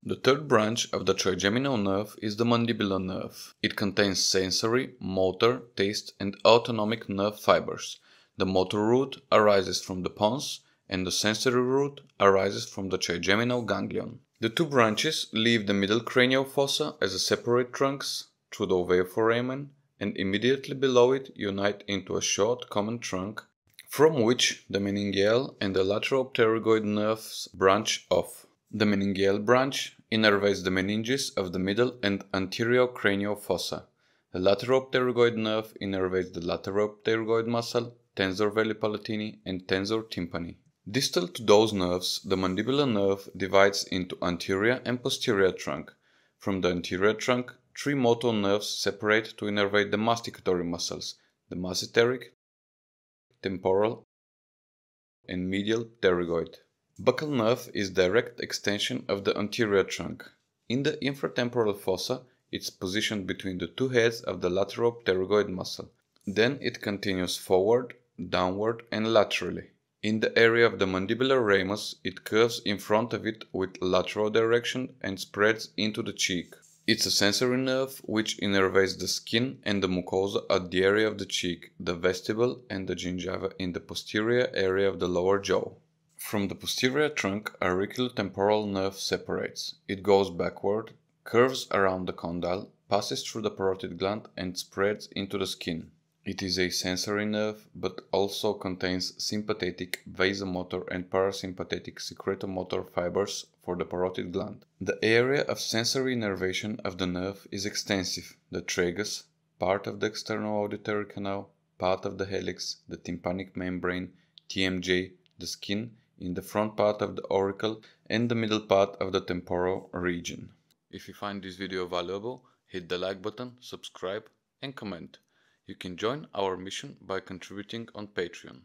The third branch of the trigeminal nerve is the mandibular nerve. It contains sensory, motor, taste and autonomic nerve fibers. The motor root arises from the pons and the sensory root arises from the trigeminal ganglion. The two branches leave the middle cranial fossa as a separate trunks through the oveoforamen and immediately below it unite into a short common trunk from which the Meningeal and the lateral pterygoid nerves branch off. The Meningeal branch innervates the meninges of the middle and anterior cranial fossa. The lateral pterygoid nerve innervates the lateral pterygoid muscle, tensor veli palatini and tensor tympani. Distal to those nerves, the mandibular nerve divides into anterior and posterior trunk. From the anterior trunk, three motor nerves separate to innervate the masticatory muscles, the masseteric, temporal and medial pterygoid. Buccal nerve is direct extension of the anterior trunk. In the infratemporal fossa, it's positioned between the two heads of the lateral pterygoid muscle. Then it continues forward, downward and laterally. In the area of the mandibular ramus, it curves in front of it with lateral direction and spreads into the cheek. It's a sensory nerve which innervates the skin and the mucosa at the area of the cheek, the vestibule and the gingiva in the posterior area of the lower jaw. From the posterior trunk, auriculotemporal nerve separates. It goes backward, curves around the condyle, passes through the parotid gland and spreads into the skin. It is a sensory nerve, but also contains sympathetic, vasomotor and parasympathetic secretomotor fibers for the parotid gland. The area of sensory innervation of the nerve is extensive: the tragus, part of the external auditory canal, part of the helix, the tympanic membrane, TMJ, the skin, in the front part of the auricle and the middle part of the temporal region. If you find this video valuable, hit the like button, subscribe and comment. You can join our mission by contributing on Patreon.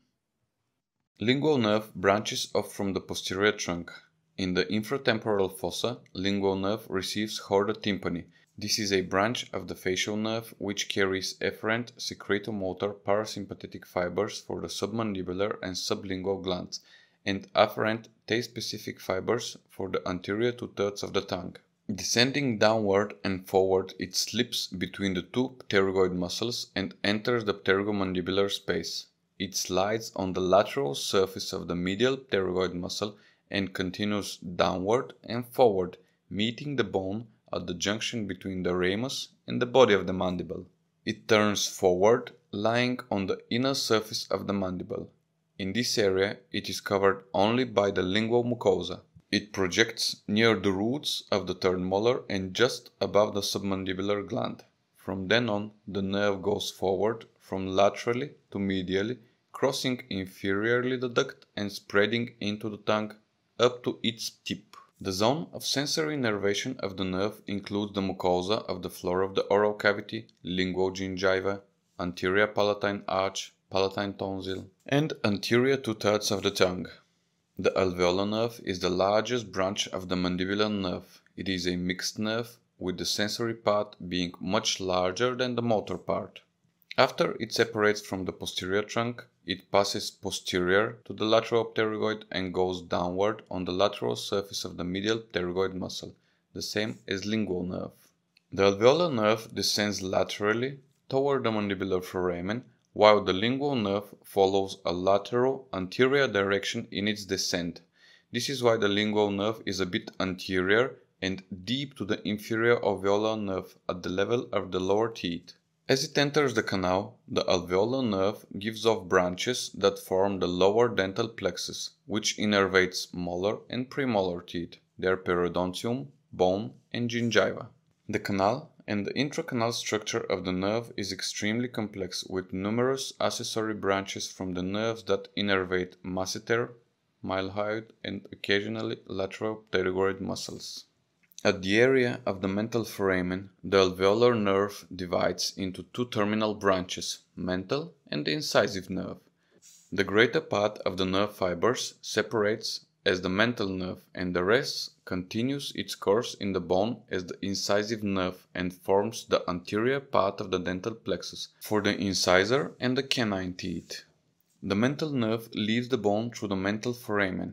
Lingual nerve branches off from the posterior trunk. In the infratemporal fossa, lingual nerve receives chorda tympani. This is a branch of the facial nerve which carries efferent secretomotor parasympathetic fibers for the submandibular and sublingual glands, and afferent taste-specific fibers for the anterior two-thirds of the tongue. Descending downward and forward, it slips between the two pterygoid muscles and enters the pterygomandibular space. It slides on the lateral surface of the medial pterygoid muscle and continues downward and forward, meeting the bone at the junction between the ramus and the body of the mandible. It turns forward, lying on the inner surface of the mandible. In this area, it is covered only by the lingual mucosa. It projects near the roots of the third molar and just above the submandibular gland. From then on, the nerve goes forward from laterally to medially, crossing inferiorly the duct and spreading into the tongue up to its tip. The zone of sensory innervation of the nerve includes the mucosa of the floor of the oral cavity, lingual gingiva, anterior palatine arch, palatine tonsil, and anterior two-thirds of the tongue. The alveolar nerve is the largest branch of the mandibular nerve. It is a mixed nerve, with the sensory part being much larger than the motor part. After it separates from the posterior trunk, it passes posterior to the lateral pterygoid and goes downward on the lateral surface of the medial pterygoid muscle, the same as lingual nerve. The alveolar nerve descends laterally toward the mandibular foramen, while the lingual nerve follows a lateral anterior direction in its descent. This is why the lingual nerve is a bit anterior and deep to the inferior alveolar nerve at the level of the lower teeth. As it enters the canal, the alveolar nerve gives off branches that form the lower dental plexus, which innervates molar and premolar teeth, their periodontium, bone and gingiva. The canal and the intracanal structure of the nerve is extremely complex, with numerous accessory branches from the nerves that innervate masseter, mylohyoid and occasionally lateral pterygoid muscles. At the area of the mental foramen, the alveolar nerve divides into two terminal branches, mental and the incisive nerve. The greater part of the nerve fibers separates as the mental nerve, and the rest continues its course in the bone as the incisive nerve and forms the anterior part of the dental plexus for the incisor and the canine teeth. The mental nerve leaves the bone through the mental foramen.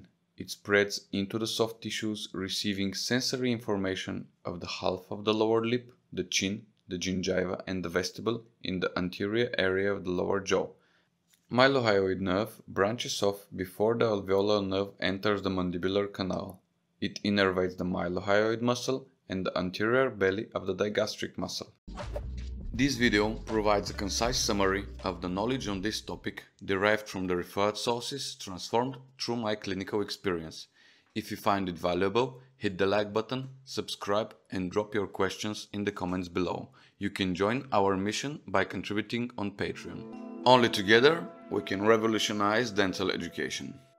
It spreads into the soft tissues, receiving sensory information of the half of the lower lip, the chin, the gingiva and the vestibule in the anterior area of the lower jaw. Mylohyoid nerve branches off before the alveolar nerve enters the mandibular canal. It innervates the mylohyoid muscle and the anterior belly of the digastric muscle. This video provides a concise summary of the knowledge on this topic derived from the referred sources transformed through my clinical experience. If you find it valuable, hit the like button, subscribe and drop your questions in the comments below. You can join our mission by contributing on Patreon. Only together we can revolutionize dental education.